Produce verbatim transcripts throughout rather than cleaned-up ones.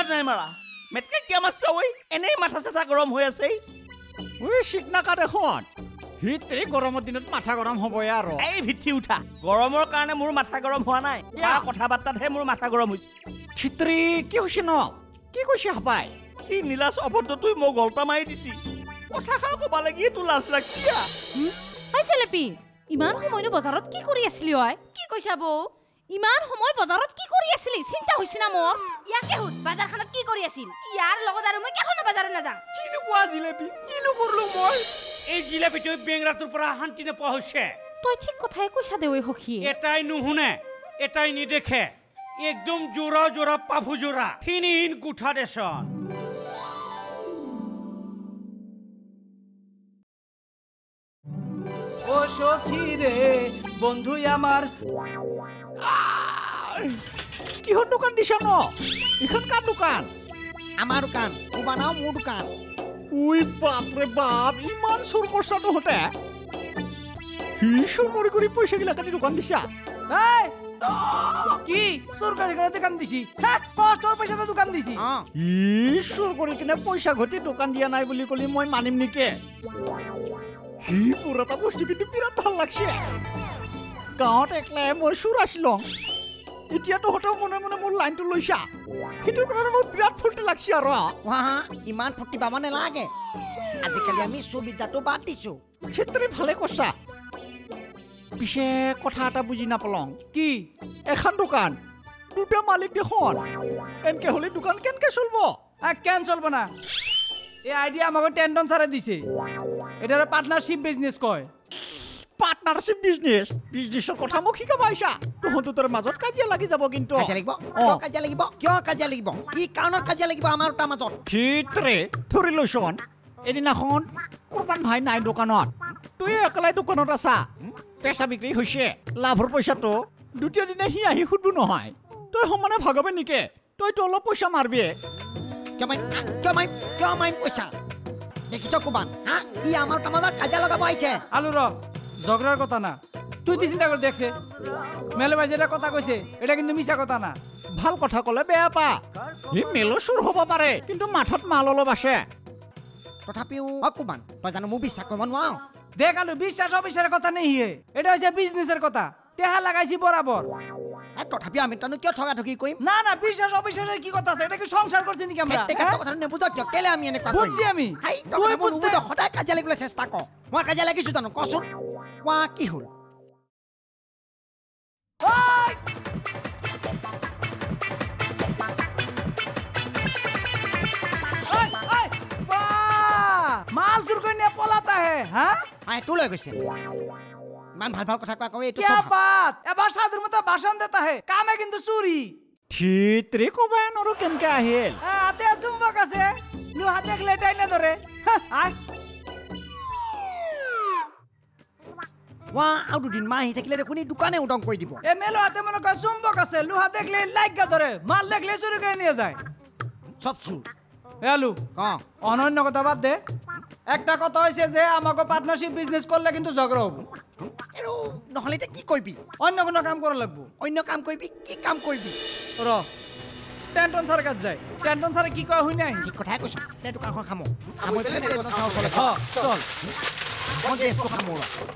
নাই মাৰা মেটকে কিয় মাৰছা ঐ এনেই মাথা চাথা গৰম হৈ আছে ঐ শিকনাকা দেখোন ভিতৰি গৰমৰ দিনত মাথা গৰম হ'বই আৰু এই ভিত্তি উঠা গৰমৰ কাৰণে মোৰ মাথা গৰম হোৱা নাই তাৰ কথা বাৰ্তাতহে মোৰ মাথা গৰম হৈছে চিত্ৰী কি হৈছে ন কি কৈছে হাপাই সি নীলাজ অভদ্ৰটোই মোক গল্টা মাৰি দিছি কথাষাৰ ক'ব লাগি তোৰ লাজ লাগছি হাই চেলেপি ইমান সময়নো বজাৰত কি কৰি আছিলি ঐ কি কৈছা বৌ ইমান সময় বজাৰত কি কৰি আছিলি চিন্তা হৈছে না মোৰ ইয়াকে হুদ বাজাৰখনত কি কৰি আছিল ইয়াৰ লগত আৰু মই কেখনো বাজাৰত নাযাওঁ কিনো কোৱা জিলেপি কিনো কৰলো মই এই জিলেপিটোই বেংৰাটোৰ পৰা শান্তি নোপোৱা হৈছে তই ঠিক কথাই কৈছা দে ঐ সখী এটাই নুশুনে এটাই নেদেখে একদম জোৰা জোৰা পাফু জোৰা হিনহীন কুঠা দেশন ও সখী রে বন্ধু আমার কিহৰ দোকান দিছা ন এইখন কাৰ দোকান আমাৰ দোকান ও বানাও মোৰ দোকান উই বাপৰে বাপ ইমান চোৰ কৰছা তহঁতে সি চোৰ কৰি কৰি পইচা গিলা কাটি দোকান দিছা কি চোর কাছে করে দোকান দিছি হ্যাঁ তোর পয়সাতে দোকান দিছি ই চোৰ কৰি কিনে পইচা ঘটি দোকান দিয়া নাই বুলি কলি মই মানিম নেকি সি পুৰা এটা বস্তু কিন্তু বিৰাট ভাল লাগছে গাঁৱত একলাই মই চোৰ আছিলং এতিয়া তহঁতেও মনে মনে মোৰ লাইনটো লৈছা সেইটো কাৰণে মোৰ বিৰাট ফূৰ্তি লাগছে আৰু ইমান ফূৰ্তি পাব নালাগে আজিকালি আমি সুবিধাটো বাদ দিছো চিত্ৰী ভালে কৈছা পিছে কথা এটা বুজি নাপালং কি এখন দোকান দুটা মালিক দেখোন এনকে হলে দোকান কেনকে চলব কেন চলব না এই আইডিয়া আমাকে টেন্ডন সারে দিছে এটার পার্টনারশিপ বিজনেস কয় পার্টনারশিপ বিজনেস বিজনেসৰ কথা মোক শিকাব আহিছা তহঁত তোৰ মাজত কাজিয়া লাগি যাব কিন্তু কাজিয়া লাগিব কিয় কাজিয়া লাগিব কিয় কাজিয়া লাগিব কি কাৰণত কাজিয়া লাগিব আমাৰ দুটা মাজত চিত্ৰে ধৰি লৈছোন এদিনাখন কোৰবান ভাই নাই দোকানত তুই একলাই দোকানত আছা পেচা বিক্ৰী হৈছে লাভৰ পইচাটো দ্বিতীয় দিনা সি আহি সুধবো নহয় তই সমানে ভাগাবে নেকি তইতো অলপ পইচা মাৰবি কিয় মাইন কিয় মাইন কিয় মাইন পইচা দেখিছ কোবান হা ই আমাৰ দুটা মাজত কাজিয়া লগাব আহিছে আলু র ঝগড়ার কথা না তুই তো চিন্তা করে দেখছে মেলে ভাই যেটা কথা কইছে এটা কিন্তু মিছা কথা না ভাল কথা কলে বেয়া পা ই মেলো চোৰ হ'ব পাৰে কিন্তু মাথাত মাল অলপ আছে তথাপিও অকুমান তই জানো মোক বিশ্বাস কৰিব নোৱাৰ দেখ আলু বিশ্বাস অবিশ্বাসের কথা নেই হে এটা হচ্ছে বিজনেসের কথা টেহা লাগাইছি বরাবর তথাপিও আমি তানো কিয় ঠগা ঠগি কইম না না বিশ্বাস অবিশ্বাসের কি কথা আছে এটা কি সংসার করছি নাকি আমরা এটা কথা নেবুজ কিয় কেলে আমি এনে কথা বুঝছি আমি হাই তুই বুঝতে সদায় কাজিয়া লাগিবলৈ চেষ্টা কৰ মই কাজিয়া লাগিছো জানো কচোন ওয়া কি হল মাল চুর করে নিয়ে পলাতা হে হ্যাঁ আই তো লৈ গৈছে মান ভাল ভাল কথা কোৱা কই এটো क्या बात এবার সাধুর মতো ভাষণ দেতা হে কামে কিন্তু চুরি চিত্ৰে কবাই নৰো কেনকে আহিল হাতে চুম্বক আছে লোহা দেখলে টাই না ধরে আয় ওয়া আউ দুদিন মা আহি থাকিলে দেখুনি দোকানে উদং কৰি দিব এ মেলো হাতে মনে কয় চুম্বক আছে লোহা দেখলে লাগা ধরে মাল দেখলে চুরি করে নিয়ে যায় সব চুর এ আলু অনন্য কথা বাদ দে একটা কথা হইছে যে আমাকে পার্টনারশিপ বিজনেস করলে কিন্তু ঝগড়া হবে এরো নহলে এটা কি কইবি অন্য কোনো কাম করা লাগবে অন্য কাম কইবি কি কাম কইবি র টেন্টন স্যার কাছে যাই টেন্টন স্যার কি কয় হই নাই ঠিক কথাই কৈছ তে দোকানখন খামো খামো পেলে দোকানখন খাও চলে হ চল মই গেছটো খামো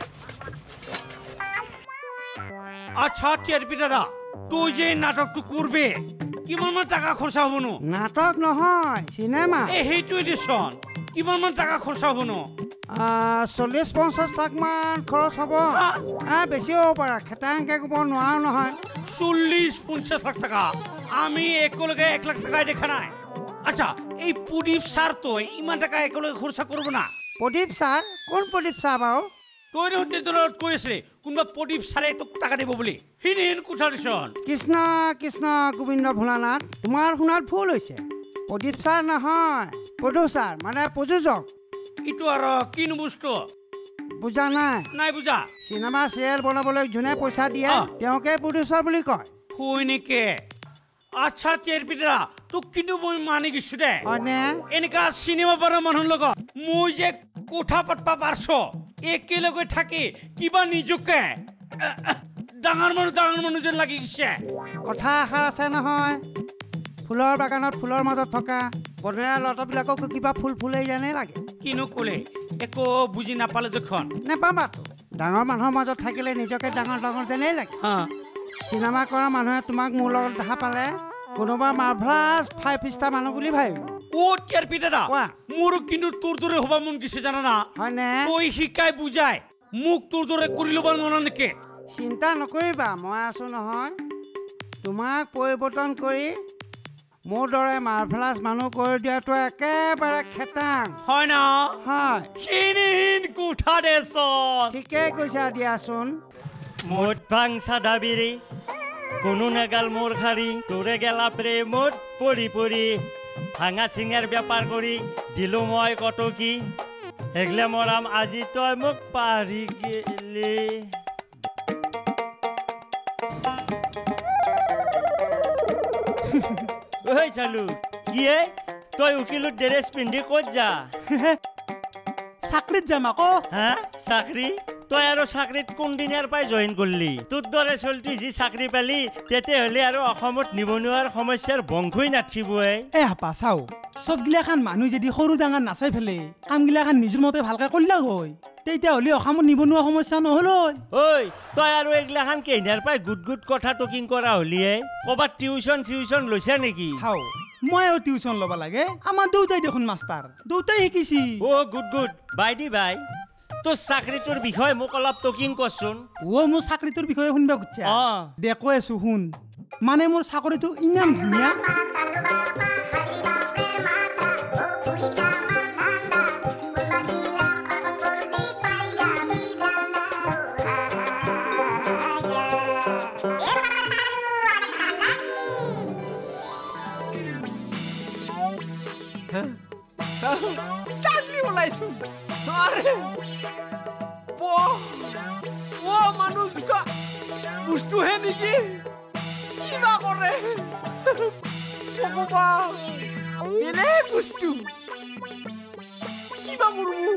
আচ্ছা টেরপি দাদা তুই যে নাটকটো করবে কিমান মান টাকা খরচা হব নো নাটক নহয় সিনেমা এ হেইটোই দিছন কিমান মান টাকা খরচা হব নো চল্লিছ পঞ্চাছ লাখ মান খৰচ হ'ব বেছি হ'ব পাৰে খেতাংকে ক'ব নোৱাৰো নহয় চল্লিশ পঞ্চাশ লাখ টাকা আমি একলগে এক লাখ টাকায় দেখা নাই আচ্ছা এই প্রদীপ স্যার তো ইমান টাকা একলগে খরচা করব না প্ৰদীপ ছাৰ কোন প্ৰদীপ ছাৰ বাৰু তৈরি হতে দলত করেছে কোনবা প্রদীপ স্যারে তো টাকা দেব বলে হিনহীন কুঠা দিছন কৃষ্ণ কৃষ্ণ গোবিন্দ ভোলানাথ তোমাৰ শুনাত ভুল হৈছে প্ৰদীপ ছাৰ নহয় প্ৰডিউচাৰ মানে প্ৰযোজক ইটো আর কিনো বস্তু বুজা নাই নাই বুঝা চিনেমা চিৰিয়েল বনাবলৈ যোনে পইচা দিয়ে তেওঁকে প্ৰডিউচাৰ বুলি কয় কই নেকে আচ্ছা চেরপিটা তোক কিন্তু মই মানি গিছো দে হয়নে এনেকা সিনেমা পারা মানুহ লগত মই যে কোঠা পাতবা পারছো একেলগে থাকি কিবা নিজকে ডাঙৰ মানুহ ডাঙৰ মানুহ যেন লাগি গিছে কথা এষাৰ আছে নহয় ফুলৰ বাগানত ফুলৰ মাজত থকা বনৰীয়া লতাবিলাককো কিবা ফুল ফুলেই যেনেই লাগে কিনো ক'লে একো বুজি নাপালে দেখোন নেপাবাতো ডাঙৰ মানুহৰ মাজত থাকিলে নিজকে ডাঙৰ ডাঙৰ যেনেই লাগে হা চিনেমা কৰা মানুহে তোমাক মোৰ লগত দেখা পালে কোনোবা মাৰ্ভেলাছ ফাইভ ষ্টাৰ মানুহ বুলি ভাবিব ক'ত কেয়াৰ পি দাদা কোৱা মোৰো কিন্তু তোৰ দৰে হ'ব মন গৈছে জানা না হয়নে তই শিকাই বুজাই মোক তোৰ দৰে কৰি ল'ব নোৱাৰা নেকি চিন্তা নকৰিবা মই আছোঁ নহয় তোমাক পৰিৱৰ্তন কৰি মোৰ দৰে মাৰ্ভেলাছ মানুহ কৰি দিয়াটো একেবাৰে খেতাং হয় না হয় খিনিন কোঠা দেশ ঠিকেই কৈছা দিয়াচোন মোট ভাং সাদাবিৰি কোনো নেগাল মোৰ খাৰি তোৰে গেলা প্ৰেমত পৰি পৰি ভাঙা চিঙাৰ বেপাৰ কৰি দিলোঁ মই কটকি এগলে মৰাম আজি তই মোক পাৰি গেলি ঐ চালু কিয়ে তই উকিলত ড্ৰেছ পিন্ধি ক'ত যা চাকৰিত যাম আকৌ হা চাকৰি তই আৰু চাকৰিত কোনদিনাৰ পাই জইন কৰিলি তোৰ দৰে চলতি যি চাকৰি পালি তেতিয়াহ'লে আৰু অসমত নিবনুৱাৰ সমস্যাৰ বংশই নাথাকিবই এ হাপা চাও চবগিলাখান মানুহ যদি সৰু ডাঙৰ নাচাই ফেলে কামগিলাখান নিজৰ মতে ভালকে কৰিলা হয় তেতিয়াহ'লে অসমত নিবনুৱা সমস্যা নহ'ল ঐ তই আৰু এইগিলাখান কেইনাৰ পাই গুট গুট কথা টকিং কৰা হলিয়ে ক'ৰবাত টিউচন চিউচন লৈছা নেকি হাও মই আৰু টিউচন ল'ব লাগে আমাৰ দেউতাই দেখোন মাষ্টাৰ দেউতাই শিকিছি অ' গুড গুড বাই দি বাই তোৰ চাকৰিটোৰ বিষয়ে মোক অলপ টকিং কৰচোন অ' মোৰ চাকৰিটোৰ বিষয়ে শুনিব খুজিছা অঁ দে কৈ আছো শুন মানে মোৰ চাকৰিটো ইমান ধুনীয়া চাকৰি ওলাইছো আৰে প ও মানুহ দুটা বস্তুহে নেকি কিবা কৰে ভগৱান বেলেগ বস্তু কিবা মুৰ্মু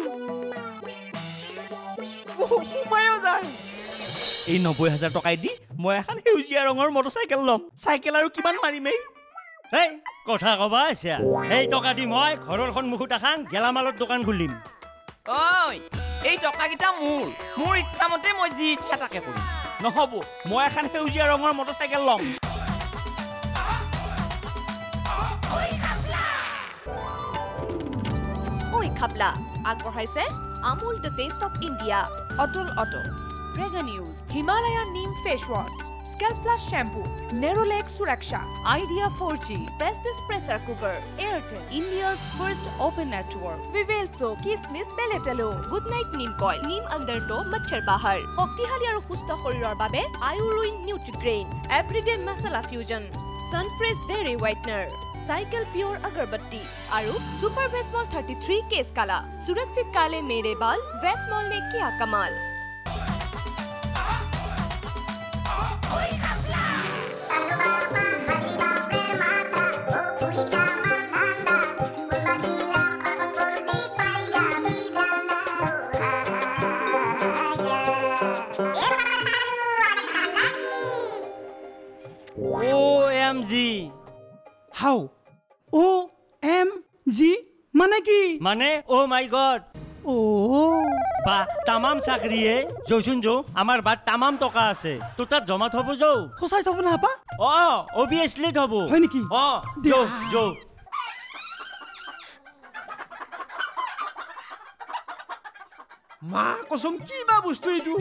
সোমায়ো যায় এই নব্বৈ হাজাৰ টকাই দি মই এখন সেউজীয়া ৰঙৰ মটৰচাইকেল ল'ম চাইকেল আৰু কিমান মাৰিমেই এই কথা ক'বা আছা এই টকা দি মই ঘৰৰ সন্মুখত এখন গেলামালৰ দোকান খুলিম ঐ এই টকাকেইটা মোৰ মোৰ ইচ্ছামতে মই যি ইচ্ছা তাকে কৰিম নহ'ব মই এখন সেউজীয়া ৰঙৰ মটৰচাইকেল ল'ম ঐ খাবলা আগবঢ়াইছে Amul the taste of India অটল auto Prega News Himalaya Neem Face Wash Scalp Plus Shampoo Nerolac Suraksha Idea four G Prestige Pressure Cooker Airtel India's first open network Vivel Soap Kismis Beletalo Good Night Neem Coil Neem Under To Machhar Bahar Shoktihali aru susto shorirar babe Ayurine Nutrigrain Everyday Masala Fusion Sunfresh Dairy Whitener Cycle Pure Agarbatti aru Super Vesmol thirty-three Case Kala Surakshit Kale Mere Bal Vesmol ne kiya kamal O M G হাও O M G মানে কি মানে অ' মাই god ও বা তামাম চাকৰিয়ে যৌচোন যৌ আমাৰ বাট তামাম টকা আছে তোৰ তাত জমা থ'ব যৌ সঁচাই থব না হাপা অঁ অভিয়াছলি থ'ব হয় নেকি অঁ যৌ যৌ মা কচম কিবা বস্তু এইটো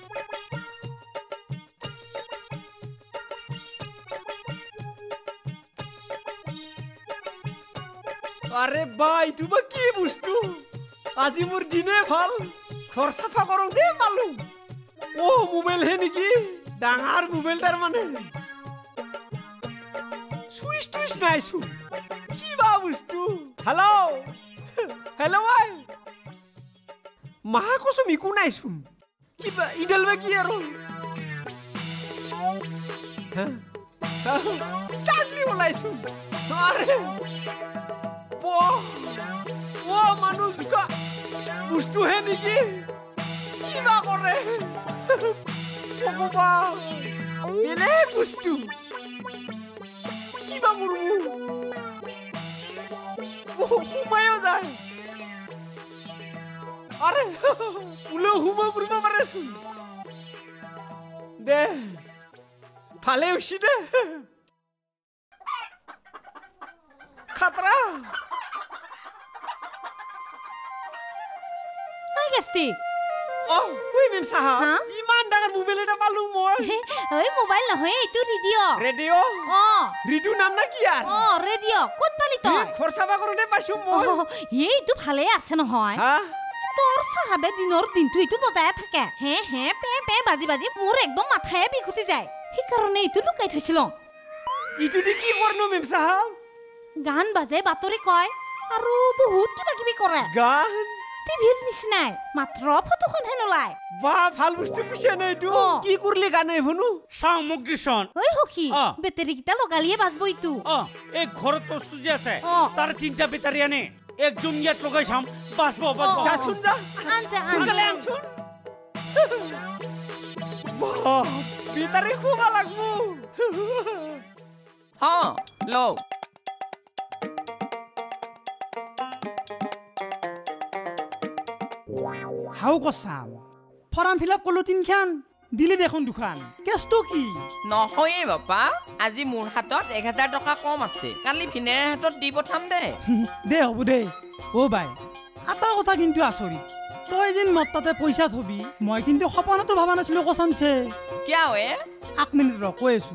আরে বা এইটো বা কি বস্তু আজি মোৰ দিনে ভাল ঘৰ চাফা কৰোঁতে পালো ও মোবাইল হে নেকি ডাঙৰ মোবাইল তাৰ মানে সুইচ টুইচ নাইছো কিবা বস্তু হেল্ল' হেল্ল' আই মা কচম একো নাইছো কিবা ইডাল বা কি আৰু চাকৰি ওলাইছো আৰে ও মানুহ দুটা বস্তুহে নেকি কিবা কৰে ভগৱান বেলেগ বস্তু কিবা কৰবো সোমায়ো যায় আরে উলো হুমা পুরবা পারেছুন দে ভালে হইছি দে খাতরা আই গেছতি ও কই মেম সাহা হা? ইমান ডাঙৰ মোবাইল এটা পালো মই ঐ মোবাইল নহয় এইটো ৰেডিঅ' ৰেডিঅ' অ ৰিদু নাম না কি আর অ ৰেডিঅ' ক'ত পালি তই খৰচাবা কৰোতে পাইছো মই অ, এইটো ভালে আছে নহয় হা তোৰ চাহাবে দিনৰ দিনটো এইটো বজাই থাকে হে হে পে পে বাজি বাজি মোৰ একদম মাথায়ে বিষ উঠি যায় সেইকাৰণে এইটো লুকাই থৈছিলো ইটো দি কি কৰনো মেম সাহা গান বাজে বাতৰি কয় আৰু বহুত কিবা কিবি কৰে গান টিভিৰ নিচিনাই মাত্ৰ ফটোখনহে নোলায় বা ভাল বস্তু পিছে নাই এইটো অ। কি কৰলি গানে শুনো চাওঁ মোক দিচোন ঐ সখী অ। বেটেৰীকেইটা লগালিয়ে বাজব ইটো অ এই ঘৰত বস্তু যে আছে অ। তাৰ তিনটা বেটাৰী আনে একজন ইয়াত লগাই চাম বাজব অ। বাজব যাচোন যা আনছে সোনকালে আনছে আনচোন বেটাৰী খুব লাগবো হ লও হাও কচাম ফৰ্ম ফিল আপ কৰিলো তিনখান দিলি দেখোন দুখান কেছটো কি নহয়ে বাপা আজি মোৰ হাতত এক হাজাৰ টকা কম আছে কালি ভিনেৰ হাতত দি পঠাম দে দে হ'ব দে অ বাই এটা কথা কিন্তু আচৰিত তই যেন মোৰ তাতে পইচা থবি মই কিন্তু সপোনতো ভবা নাছিলো কচামছে কিয় এ এক মিনিট ৰ কৈ আছো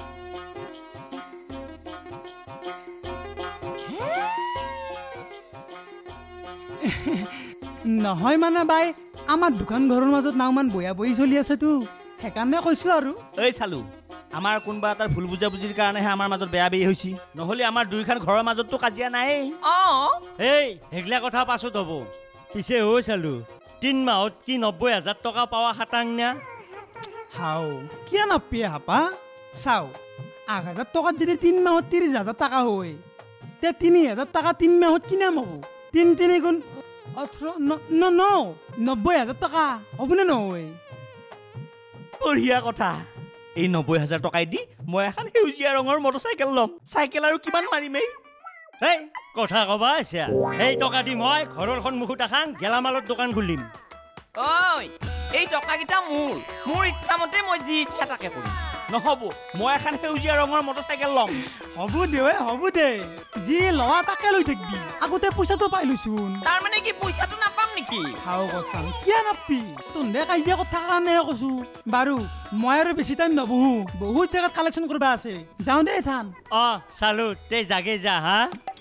নহয় মানে বাই আমাৰ দোকান ঘৰৰ মাজত নাওমান বয়া বহি চলি আছেতো সেইকাৰণে কৈছো আৰু এই চালু আমাৰ কোনোবা এটাৰ ভুল বুজাবুজিৰ কাৰণেহে আমাৰ মাজত বেয়া বেয়ি হৈছি নহ'লে আমাৰ দুইখন ঘৰৰ মাজততো কাজিয়া নাই অ এই সেইগিলা কথা পাছত হ'ব পিছে ঐ চালু তিন মাহত কি নব্বৈ হাজাৰ টকা পাৱা খাটাং না হাও কিয় নাপিয়ে হাপা চাও আঠ হাজাৰ টকাত যদি তিন মাহত ত্ৰিছ হাজাৰ টকা হয় তে তিনি হাজাৰ টকা তিন মাহত কিনাম হ'ব তিন তিনি গুণ ওঠৰ ন ন নব্বৈ হাজাৰ টকা হ'বনে নহয় বঢ়িয়া কথা এই নব্বৈ হাজাৰ টকাই দি মই এখন সেউজীয়া ৰঙৰ মটৰচাইকেল ল'ম চাইকেল আৰু কিমান মাৰিম এই এই কথা কবা আছা এই টকা দি মই ঘৰৰ সন্মুখত এখন গেলামালৰ দোকান খুলিম ঐ এই টকাকেইটা মোৰ মোৰ ইচ্ছামতে মই যি ইচ্ছা তাকে কৰিম নহ'ব মই এখন সেউজীয়া ৰঙৰ মটৰচাইকেল ল'ম হ'ব দে ঐ হ'ব দে যি লোৱা তাকে লৈ থাকিবি আগতে পইচাটো পাই লৈছোন তাৰমানে কি পইচাটো নাপাম নেকি হাও কচাম কিয় নাপি তহঁতে কাজিয়া কথা কাৰণেহে কৈছো বাৰু মই আৰু বেছি টাইম নবহো বহুত জেগাত কালেকশ্যন কৰিব আছে যাওঁ দে থান অ চালু তই জাগে যা হা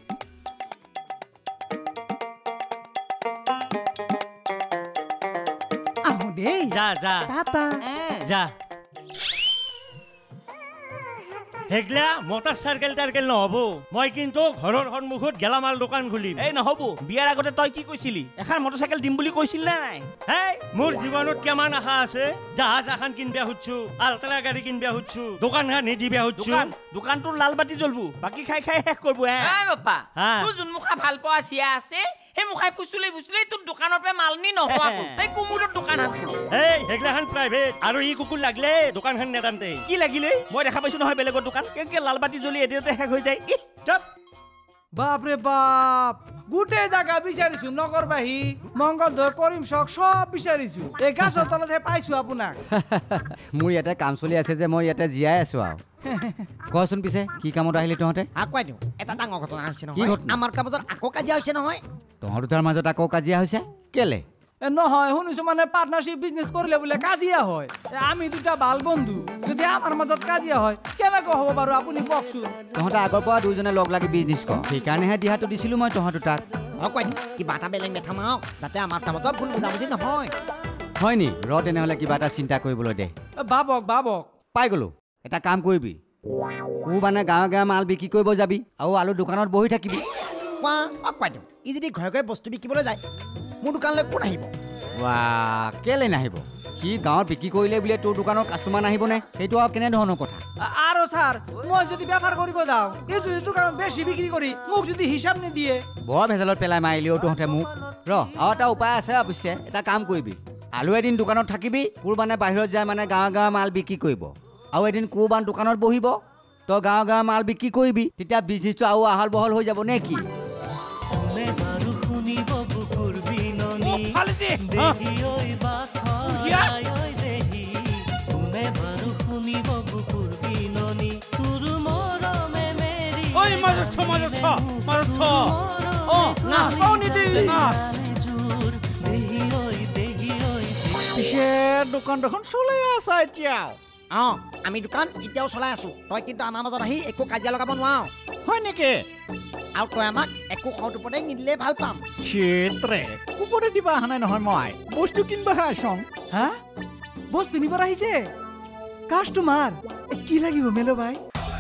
আহো দেই যা যা টাটা যা হেগলা মটৰ চাইকেল টাৰ্কেল নহ'ব মই কিন্তু ঘৰৰ সন্মুখত গেলামাল দোকান খুলিম এই নহ'ব বিয়াৰ আগতে তই কি কৈছিলি এখন মটৰচাইকেল দিম বুলি কৈছিল নে নাই হেই মোৰ জীৱনত কিমান আশা আছে জাহাজ এখন কিনবা খুজছো আল্ট্ৰা গাড়ী কিনবা খুজছো দোকানখন নিদিবা খুজছো দোকান দোকানটোৰ লাল বাতি জ্বলবো বাকী খাই খাই শেষ কৰবো হে এই বাপা হা। তোৰ যোন মুখা ভাল পোৱা চিয়া আছে সেই মুখাই ফুচুলি ফুচুলি তোৰ দোকানৰ পৰা মাল নি নোহোৱা এই কুমুৰৰ দোকান হাত এই হেগলাখন প্ৰাইভেট আৰু ই কুকুৰ লাগিলে দোকানখন নেদামতে কি লাগিলে মই দেখা পাইছো নহয় বেলেগৰ দোকান কেনেকে লাল বাতি জ্বলি এদিনতে শেষ হৈ যায় ইহ, চুপ বাপরে বাপ গোটেই জায়গা বিচাৰিছো নগৰবাহী মংগলদৈ কৰিম চক সব বিচাৰিছো এই গাছৰ তলতহে পাইছো আপোনাক মোৰ ইয়াতে কাম চলি আছে যে মই ইয়াতে জীয়াই আছো আৰু কচোন পিছে কি কামত আহিলি তহঁতে আকুৱাই দিওঁ এটা ডাঙৰ ঘটনা হৈছে কি নহয় ঘটনা? আমাৰ কামত আকৌ কাজিয়া হৈছে নহয় তহঁত দুটাৰ মাজত আকৌ কাজিয়া হৈছে কেলে এ নহয় শুনিছো মানে পাৰ্টনাৰশ্বিপ বিজনেছ কৰিলে বোলে কাজিয়া হয় এ আমি দুটা ভাল বন্ধু যদি আমাৰ মাজত কাজিয়া হয় কেনেকৈ হ'ব বাৰু আপুনি কওকচোন তহঁতে আগৰ পৰা দুইজনে লগ লাগি বিজনেছ কৰ সেইকাৰণেহে দিহাটো দিছিলোঁ মই তহঁত দুটাক আকুৱাই দিওঁ কিবা এটা বেলেগ নেথামাওক যাতে আমাৰ কামত ভুল বুজাবুজি নহয় হয় নি ৰ তেনেহ'লে কিবা এটা চিন্তা কৰিবলৈ দে এ বাবক বাবক পাই গ'লো এটা কাম কৰিবি কো মানে গাঁৱে গাঁৱে মাল বিক্ৰী কৰিব যাবি আৰু আলু দোকানত বহি থাকিবি কোৱা আকুৱাই দিওঁ ই যদি ঘৰে ঘৰে বস্তু বিকিবলৈ যায় মোৰ দোকানলৈ কোন আহিব ৱা কেলে নাহিব সি গাঁৱত বিক্ৰী কৰিলে বোলে তোৰ দোকানৰ কাষ্টমাৰ নাহিবনে সেইটো আৰু কেনেধৰণৰ কথা আৰু ছাৰ মই যদি বেপাৰ কৰিব যাওঁ এই যদি দোকানত বেছি বিক্ৰী কৰি মোক যদি হিচাপ নিদিয়ে বৰ ভেজালত পেলাই মাৰিলেও তহঁতে মোক ৰ আৰু এটা উপায় আছে অৱশ্যে এটা কাম কৰিবি আলু এদিন দোকানত থাকিবি কোৰবানে বাহিৰত যায় মানে গাঁৱে গাঁৱে মাল বিক্ৰী কৰিব আৰু এদিন কোৰবান দোকানত বহিব তই গাঁও গাঁও মাল বিক্ৰী কৰিবি তেতিয়া বিজনেছটো আৰু আহল বহল হৈ যাব নে কি দোকান দেখোন চলাই আছা এতিয়াও অ আমি দোকান এতিয়াও চলাই আছো তই কিন্তু আমাৰ মাজত আহি একো কাজিয়া লগাব নোৱাৰ হয় নেকি আৰু তই আমাক একো খত উপদেশ নিদিলে ভাল পাম ক্ষেত্ৰে উপদেশ দিবা অহা নাই নহয় মই বস্তু কিনবাহে আছং হা বস্তু নিবৰ আহিছে কাষ্টমাৰ কি লাগিব মেলো ভাই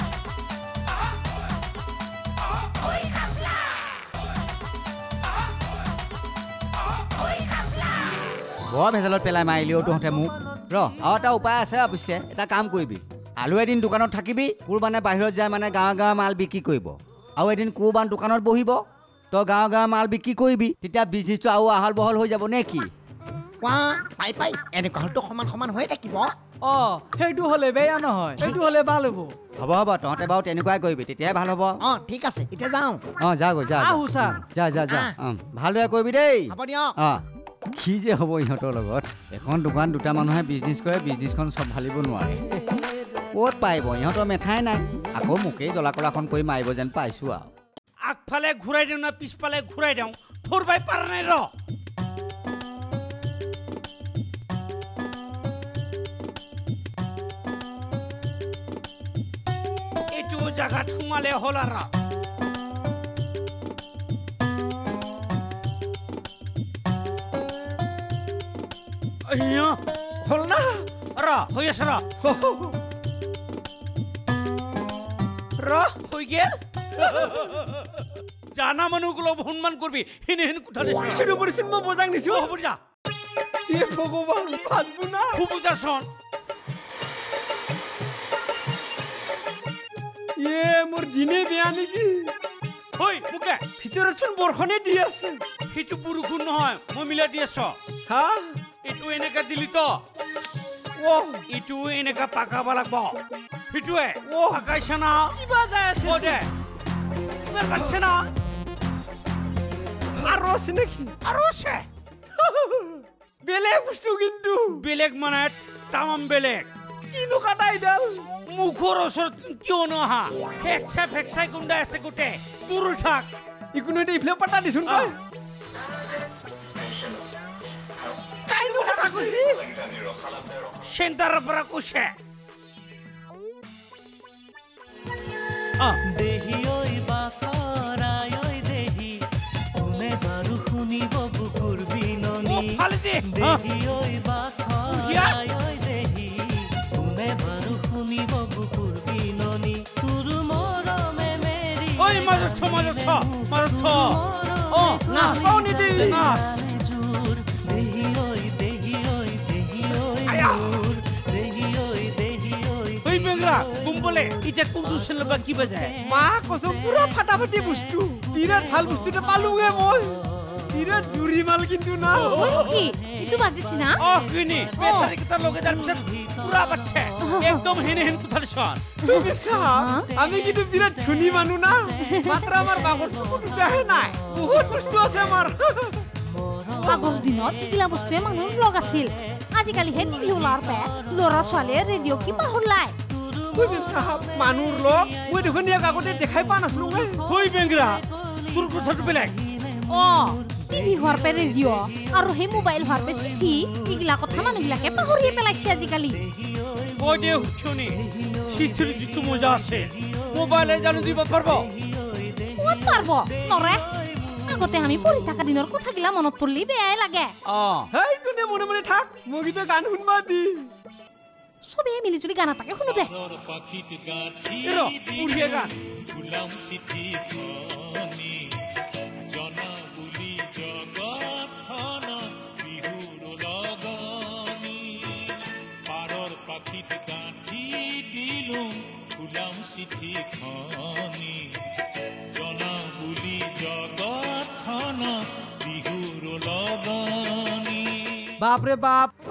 বৰ ভেজালত পেলাই মাৰিলেও তহঁতে মোক ৰ আৰু এটা উপায় আছে অৱশ্যে এটা কাম কৰিবি আলু এদিন দোকানত থাকিবি কোৰবানে বাহিৰত যায় মানে গাঁৱে গাঁৱে মাল বিক্ৰী কৰিব আৰু এদিন কোৰবান দোকানত বহিব তই গাঁৱে গাঁৱে মাল বিক্ৰী কৰিবি তেতিয়া বিজনেছটো আৰু আহল বহল হৈ যাব নে কি কোৱা পাই পাই এনেকুৱা হ'লেতো সমান সমান হৈ থাকিব অ সেইটো হ'লে বেয়া নহয় সেইটো হ'লে ভাল হ'ব হ'ব হ'ব তহঁতে বাৰু তেনেকুৱাই কৰিবি তেতিয়াই ভাল হ'ব অ ঠিক আছে এতিয়া যাওঁ অ যা গৈ যা আহো ছাৰ যা যা যা ভালদৰে কৰিবি দেই হ'ব দিয়ক অ কি যে হ'ব ইহঁতৰ লগত এখন দোকান দুটা মানুহে বিজনেছ কৰে বিজনেছখন চম্ভালিব নোৱাৰে ক'ত পাৰিব ইহঁতৰ মেঠাই নাই আকৌ মোকেই জ্বলা কলাখন কৰি মাৰিব যেন পাইছোঁ আৰু আগফালে ঘূৰাই দিওঁ না পিছফালে ঘূৰাই দিওঁ থোৰ বাই পাৰা নাই ৰ এইটো জাগাত সোমালে হ'ল আৰু হল না র হই আছে র র হই গেল জানা মানুষগুলো সন্মান করবি হিনে হিন কোথালে শুরু করেছেন মই বজাং নিছো হব যা এ ভগবান ভাববো না খুব যাসন এ মোর দিনে বেয়া নেকি হই মুকে ভিতৰত চোন বৰখনে দি আছে হিটু পুৰুখুন নহয় মই মিলা দি আছ হা ইটু এনেকা দিলি তো ও ইটু এনেকা পাকাব লাগব হিটুৱে ও পাকাইছ না কিবা যায় আছে ও দে তোৰ পাছে না আৰু আছে নেকি আৰু আছে বেলেগ বস্তু কিন্তু বেলেগ মানে তামাম বেলেগ কিনো কাটাই ডাল মুখৰ ওচৰত কিয় নহা ফেকছা ফেকছাই গুণ্ডা আছে গোটে তোৰ থাক ইকুনো দে ইফলে পাতা দিছুন তই কাইনো কথা কৈছি সেন্টাৰৰ পৰা কৈছে আ দেহি ঐ বাখৰাই ঐ দেহি কোনে বাৰু শুনিব বুকুৰ বিননি দেহি ঐ বাখৰাই ঐ দেহি কোনে বাৰু শুনিব বুকুৰ বিননি তোৰ মৰমে মেৰি ঐ মাজত থ মাজত থ মাজত থ অ না পাউনি দি না দেহি ঐ দেহি ঐ দেহি ঐ দেহি ঐ দেহি ঐ ঐ বেংৰা কুম্বলে ইটা কুদুসেল বা কি বাজায় মা কসম পুরা ফাটাফাটি বস্তু বিরাট ভাল বস্তুটা পালুগে মই বিরাট জুরি মাল কিন্তু না ওই কি ইতু বাজিছি না ও কিনি বেটারি কিটা লগে যার পিছত পুরা বাচ্চা একদম হেনে হেন কোথাল শন তুমি সাহেব আমি কিন্তু বিরাট ধনী মানু না মাত্র আমার বাবর সুকুট দেহে নাই বহুত বস্তু আছে আমার আগৰ দিনত ইগলা বস্তুৱে মানুহৰ লগ আছিল আজিকালি হে টিভি ওলাৰ পে ল'ৰা ছোৱালীয়ে ৰেডিঅ' কি পাহৰলাই কই সাহেব মানুহৰ লগ মই দেখোন ইয়াক আগতে দেখাই পা নাছলো কই বেংৰা তোৰ কথাটো বেলেগ অ টিভি হোৱাৰ পে ৰেডিঅ' আৰু হে মোবাইল হোৱাৰ পে চিঠি ইগলা কথা মানুহবিলাকে পাহৰিয়ে পেলাইছে আজিকালি ও দে শুনি চিঠিৰ যিটো মজা আছে মোবাইলে জানো দিব পারবো ক'ত পারবো নৰে আগতে আমি পঢ়ি থকা দিনৰ কথাগিলা মনত পৰলি বেয়াই লাগে অ হেই তুনে মনে মনে থাক মগিতে গান শুনবা দি সবে মিলি জুলি গান তাকে শুনো দে এৰো পুৰিয়ে গান গুলাম চিঠি খনি জনা বুলি জগতখন বিহুৰ লগনি পাৰৰ পাখিত গাঁঠি দিলো গুলাম চিঠি খনি জনা বুলি জগতখন বিহুৰ লগনি বাপ রে বাপ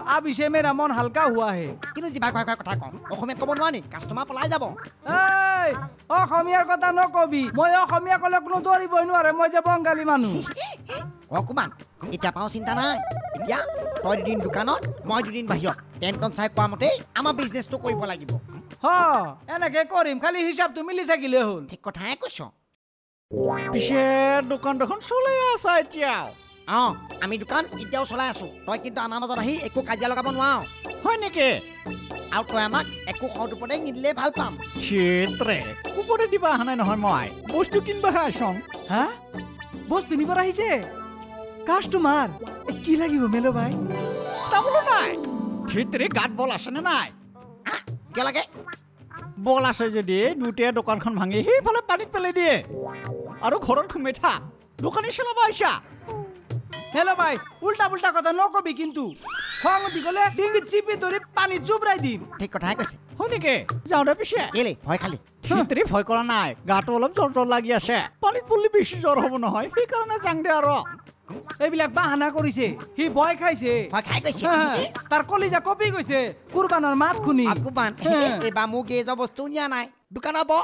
अभी से मेरा मन हल्का हुआ है কিন্তু জিভা খোৱা কথা কওঁ অসমীয়াত ক'ব নোৱাৰি কাষ্টমাৰ পলাই যাব এই অসমীয়াৰ কথা নকবি মই অসমীয়া ক'লে কোনো দৌৰিবই নোৱাৰে মই যে বংগালী মানুহ অকমান এতিয়া পাওঁ চিন্তা নাই এতিয়া তই দুদিন দোকানত মই দুদিন বাহিৰত টেনটন চাই কোৱা মতে আমাৰ বিজনেছটো কৰিব লাগিব হ এনেকে কৰিম খালি হিচাপটো মিলি থাকিলে হ'ল ঠিক কথাই কৈছ পিছে দোকান দেখোন চলাই আছা এতিয়াও অঁ আমি দোকান এতিয়াও চলাই আছো তই কিন্তু আমাৰ মাজত আহি একো কাজিয়া লগাব নোৱাৰ হয় নেকি আৰু তই আমাক একো সৎ উপদেশ নিদিলে ভাল পাম ক্ষেত্ৰে উপদেশ দিবা অহা নাই নহয় মই বস্তু কিনিবহে আছোঁ হা বস্তু নিব আহিছে কাষ্টমাৰ কি লাগিব মেলো ভাই তাবোলো নাই ক্ষেত্ৰে গাত বল আছেনে নাই কিয় লাগে বল আছে যদি দুটাই দোকানখন ভাঙি সেইফালে পানীত পেলাই দিয়ে আৰু ঘৰত সোমাই থা দোকানী চলাব আহিছা হেল্ল' ভাই উল্টা পুল্টা কথা নকবি কিন্তু খং উঠি গ'লে ডিঙিত চিপি ধৰি পানী জুবৰাই দিম ঠিক কথাই কৈছে হয় নেকি যাওঁ দে পিছে কেলে ভয় খালি ক্ষেত্ৰে ভয় কৰা নাই গাটো অলপ জ্বৰ জ্বৰ লাগি আছে পানীত পৰলি বেছি জ্বৰ হ'ব নহয় সেইকাৰণে যাং দে আৰু এইবিলাক বাহানা কৰিছে সি ভয় খাইছে ভয় খাই গৈছে তাৰ কলিজা কপি গৈছে কুৰবানৰ মাত শুনি অকমান এইবাৰ মোক গেজৰ বস্তু নিয়া নাই দোকানৰ ব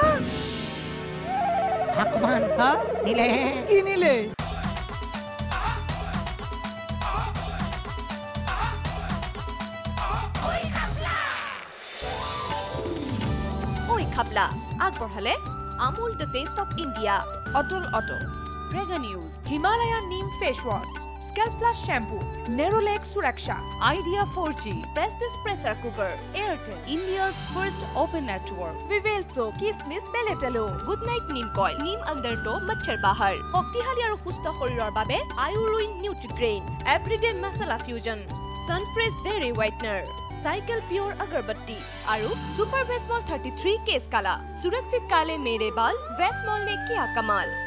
অকমান নিলে কি নিলে ঐ খাপলা আগবঢ়ালে Amul the taste of India অটল auto Prega News, Himalaya Neem Face Wash, Scalp Plus Shampoo, Nerolac Suraksha, Idea four G, Prestige Pressure Cooker, Airtel, India's first open network, Vivelso, Kismis Beletalo, Good Night Neem Coil, Neem Undertow, Machhar Bahar, Shoktihali aru Susto Shorirar babe, Ayurine Nutrigrain, Everyday Masala Fusion, Sunfresh Dairy Whitener, Cycle Pure Agarbatti, aru Super Vesmol thirty-three Case Kala, Surakshit Kale Mere Bal, Vesmol ne kiya kamal.